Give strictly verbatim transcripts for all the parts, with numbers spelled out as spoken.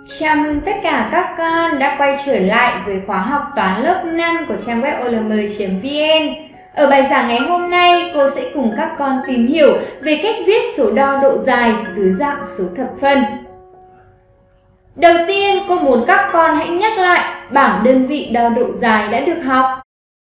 Chào mừng tất cả các con đã quay trở lại với khóa học toán lớp năm của trang web o l m chấm v n. Ở bài giảng ngày hôm nay, cô sẽ cùng các con tìm hiểu về cách viết số đo độ dài dưới dạng số thập phân. Đầu tiên, cô muốn các con hãy nhắc lại bảng đơn vị đo độ dài đã được học.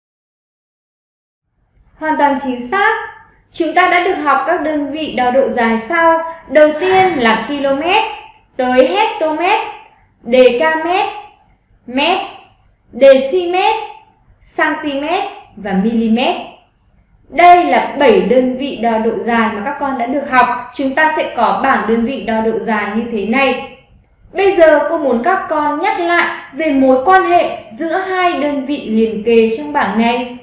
Hoàn toàn chính xác, chúng ta đã được học các đơn vị đo độ dài sau. Đầu tiên là km, tới hectomet, decamet, mét, decimet, cm và mm. Đây là bảy đơn vị đo độ dài mà các con đã được học. Chúng ta sẽ có bảng đơn vị đo độ dài như thế này. Bây giờ cô muốn các con nhắc lại về mối quan hệ giữa hai đơn vị liền kề trong bảng này.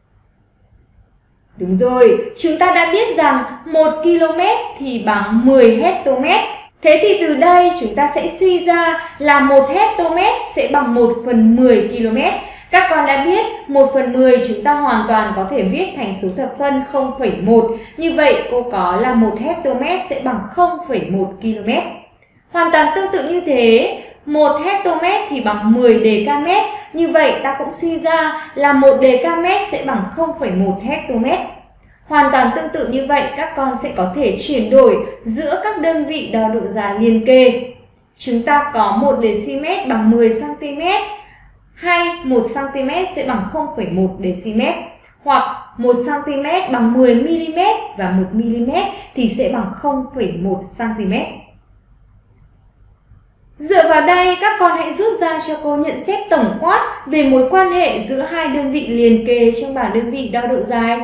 Đúng rồi, chúng ta đã biết rằng một km thì bằng mười hectomet. Thế thì từ đây chúng ta sẽ suy ra là một hectomet sẽ bằng một phần mười km. Các con đã biết một phần mười chúng ta hoàn toàn có thể viết thành số thập phân không phẩy một. Như vậy cô có là một hectomet sẽ bằng không phẩy một km. Hoàn toàn tương tự như thế, một hectomet thì bằng mười decamet. Như vậy ta cũng suy ra là một decamet sẽ bằng không phẩy một hectomet. Hoàn toàn tương tự như vậy, các con sẽ có thể chuyển đổi giữa các đơn vị đo độ dài liền kề. Chúng ta có một decimet bằng mười xăng-ti-mét, hay một xăng-ti-mét sẽ bằng không phẩy một decimet, hoặc một xăng-ti-mét bằng mười mi-li-mét và một mi-li-mét thì sẽ bằng không phẩy một xăng-ti-mét. Dựa vào đây, các con hãy rút ra cho cô nhận xét tổng quát về mối quan hệ giữa hai đơn vị liền kề trong bảng đơn vị đo độ dài.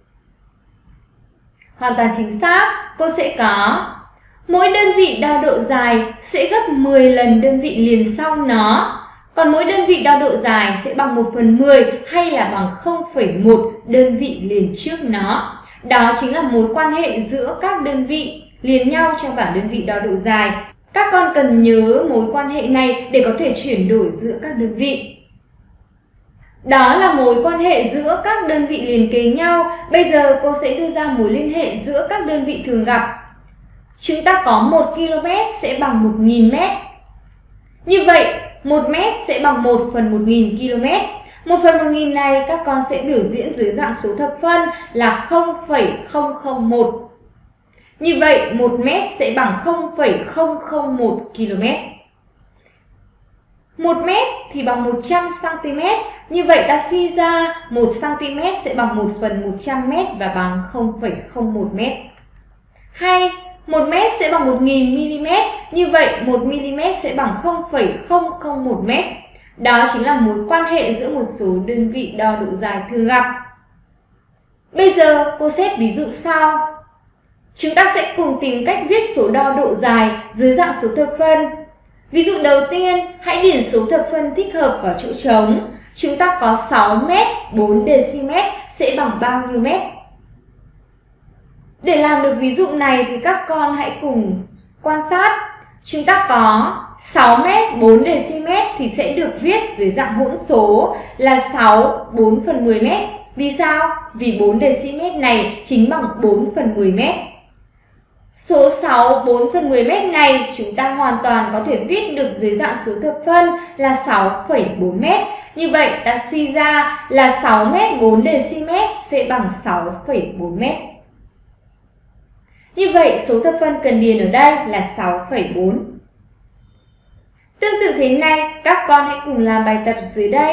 Hoàn toàn chính xác, cô sẽ có mỗi đơn vị đo độ dài sẽ gấp mười lần đơn vị liền sau nó. Còn mỗi đơn vị đo độ dài sẽ bằng một phần mười hay là bằng không phẩy một đơn vị liền trước nó. Đó chính là mối quan hệ giữa các đơn vị liền nhau trong bảng đơn vị đo độ dài. Các con cần nhớ mối quan hệ này để có thể chuyển đổi giữa các đơn vị. Đó là mối quan hệ giữa các đơn vị liền kề nhau. Bây giờ cô sẽ đưa ra mối liên hệ giữa các đơn vị thường gặp. Chúng ta có một km sẽ bằng một nghìn mét. Như vậy, một mét sẽ bằng một phần một nghìn km. một phần một nghìn này các con sẽ biểu diễn dưới dạng số thập phân là không phẩy không không một. Như vậy, một mét sẽ bằng không phẩy không không một km. một mét thì bằng một trăm xăng-ti-mét. Như vậy ta suy ra một xăng-ti-mét sẽ bằng một phần một trăm mét và bằng không phẩy không một mét. Hay một mét sẽ bằng một nghìn mi-li-mét. Như vậy một mi-li-mét sẽ bằng không phẩy không không một mét. Đó chính là mối quan hệ giữa một số đơn vị đo độ dài thường gặp. Bây giờ cô xét ví dụ sau. Chúng ta sẽ cùng tìm cách viết số đo độ dài dưới dạng số thập phân. Ví dụ đầu tiên, hãy điền số thập phân thích hợp vào chỗ trống. Chúng ta có sáu mét, bốn decimet sẽ bằng bao nhiêu mét? Để làm được ví dụ này thì các con hãy cùng quan sát. Chúng ta có sáu mét, bốn decimet thì sẽ được viết dưới dạng hỗn số là sáu, bốn phần mười mét. Vì sao? Vì bốn decimet này chính bằng bốn phần mười mét. Số sáu, bốn phần mười mét này chúng ta hoàn toàn có thể viết được dưới dạng số thập phân là sáu phẩy bốn mét. Như vậy ta suy ra là sáu mét, bốn decimet sẽ bằng sáu phẩy bốn mét. Như vậy số thập phân cần điền ở đây là sáu phẩy bốn. Tương tự thế này, các con hãy cùng làm bài tập dưới đây.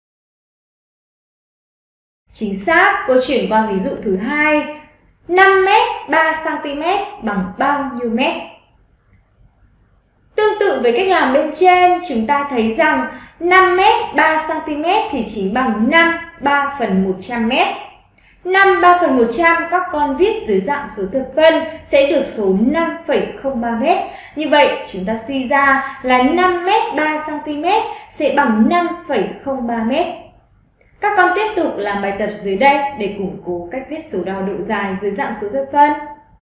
Chính xác, cô chuyển qua ví dụ thứ hai. năm mét, ba xăng-ti-mét bằng bao nhiêu mét? Tương tự với cách làm bên trên, chúng ta thấy rằng năm mét, ba xăng-ti-mét thì chỉ bằng năm, ba phần một trăm mét. năm, ba phần một trăm các con viết dưới dạng số thập phân sẽ được số năm phẩy không ba mét. Như vậy chúng ta suy ra là năm mét, ba xăng-ti-mét sẽ bằng năm phẩy không ba mét. Các con tiếp tục làm bài tập dưới đây để củng cố cách viết số đo độ dài dưới dạng số thập phân.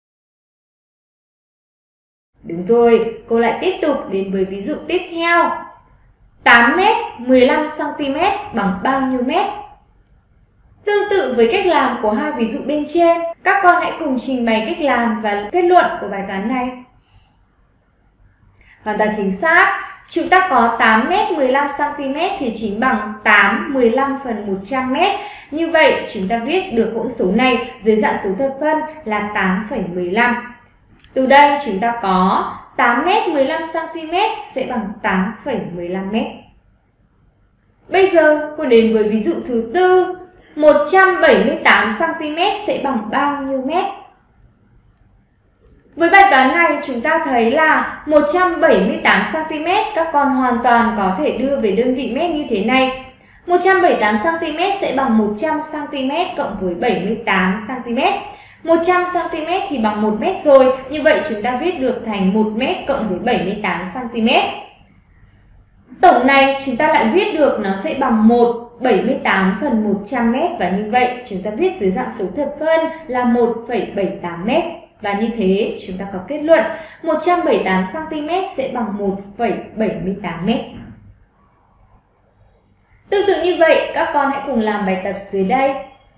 Đúng rồi, cô lại tiếp tục đến với ví dụ tiếp theo. tám mét, mười lăm xăng-ti-mét bằng bao nhiêu mét? Tương tự với cách làm của hai ví dụ bên trên, các con hãy cùng trình bày cách làm và kết luận của bài toán này. Hoàn toàn chính xác, chúng ta có tám mét mười lăm xăng-ti-mét thì chính bằng tám mười lăm phần một trăm mét. Như vậy, chúng ta viết được hỗn số này dưới dạng số thập phân là tám phẩy mười lăm. Từ đây chúng ta có tám mét mười lăm xăng-ti-mét sẽ bằng tám phẩy mười lăm mét. Bây giờ cô đến với ví dụ thứ tư. một trăm bảy mươi tám xăng-ti-mét sẽ bằng bao nhiêu mét? Với bài toán này chúng ta thấy là một trăm bảy mươi tám xăng-ti-mét các con hoàn toàn có thể đưa về đơn vị mét như thế này. một trăm bảy mươi tám xăng-ti-mét sẽ bằng một trăm xăng-ti-mét cộng với bảy mươi tám xăng-ti-mét. một trăm xăng-ti-mét thì bằng một mét rồi, như vậy chúng ta viết được thành một mét cộng với bảy mươi tám xăng-ti-mét. Tổng này chúng ta lại viết được nó sẽ bằng một phẩy bảy mươi tám phần một trăm mét, và như vậy chúng ta viết dưới dạng số thập phân là một phẩy bảy mươi tám mét. Và như thế chúng ta có kết luận một trăm bảy mươi tám xăng-ti-mét sẽ bằng một phẩy bảy mươi tám mét. Tương tự như vậy, các con hãy cùng làm bài tập dưới đây.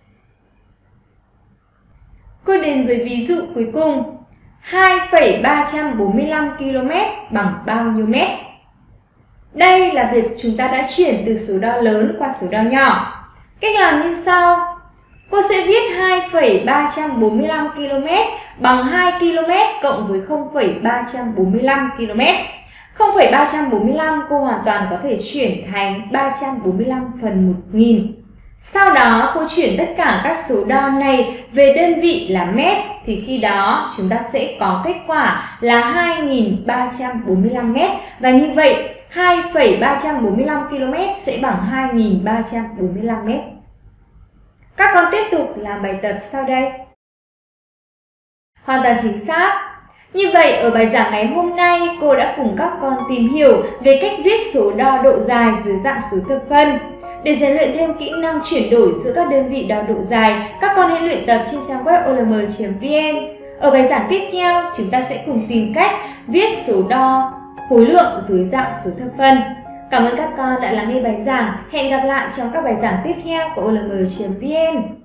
Cô đến với ví dụ cuối cùng. hai phẩy ba trăm bốn mươi lăm ki lô mét bằng bao nhiêu mét? Đây là việc chúng ta đã chuyển từ số đo lớn qua số đo nhỏ. Cách làm như sau. Cô sẽ viết hai phẩy ba trăm bốn mươi lăm ki lô mét bằng hai ki lô mét cộng với không phẩy ba trăm bốn mươi lăm ki lô mét. không phẩy ba trăm bốn mươi lăm cô hoàn toàn có thể chuyển thành ba trăm bốn mươi lăm phần một nghìn. Sau đó cô chuyển tất cả các số đo này về đơn vị là mét, thì khi đó chúng ta sẽ có kết quả là hai nghìn ba trăm bốn mươi lăm mét. Và như vậy hai phẩy ba trăm bốn mươi lăm ki lô mét sẽ bằng hai nghìn ba trăm bốn mươi lăm mét. Các con tiếp tục làm bài tập sau đây. Hoàn toàn chính xác. Như vậy, ở bài giảng ngày hôm nay, cô đã cùng các con tìm hiểu về cách viết số đo độ dài dưới dạng số thập phân. Để rèn luyện thêm kỹ năng chuyển đổi giữa các đơn vị đo độ dài, các con hãy luyện tập trên trang web o l m chấm v n. Ở bài giảng tiếp theo, chúng ta sẽ cùng tìm cách viết số đo khối lượng dưới dạng số thập phân. Cảm ơn các con đã lắng nghe bài giảng. Hẹn gặp lại trong các bài giảng tiếp theo của o l m chấm v n.